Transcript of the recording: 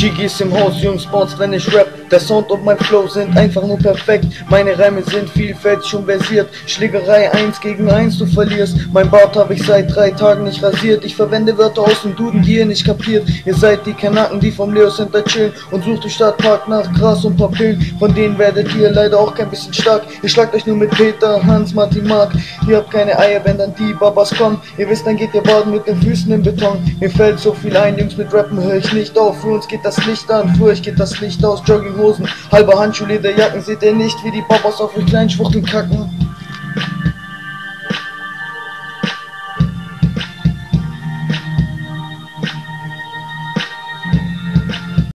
Jiggies im Haus, Jungs bounce, wenn ich rap. Der Sound und mein Flow sind einfach nur perfekt. Meine Reime sind vielfältig und versiert. Schlägerei 1 gegen 1, du verlierst. Mein Bart habe ich seit 3 Tagen nicht rasiert. Ich verwende Wörter aus dem Duden, die ihr nicht kapiert. Ihr seid die Kanaken, die vom Leo Center chillen und sucht im Stadtpark nach Gras und Papillen. Von denen werdet ihr leider auch kein bisschen stark. Ihr schlagt euch nur mit Peter, Hans, Martin, Mark. Ihr habt keine Eier, wenn dann die Babas kommen. Ihr wisst, dann geht ihr baden mit den Füßen im Beton. Mir fällt so viel ein, Jungs, mit Rappen höre ich nicht auf. Für uns geht das Licht an, für euch geht das Licht aus. Jogginghosen, halbe Handschuhe, Lederjacken, seht ihr nicht, wie die Babas auf euch kleinen Schwuchteln kacken?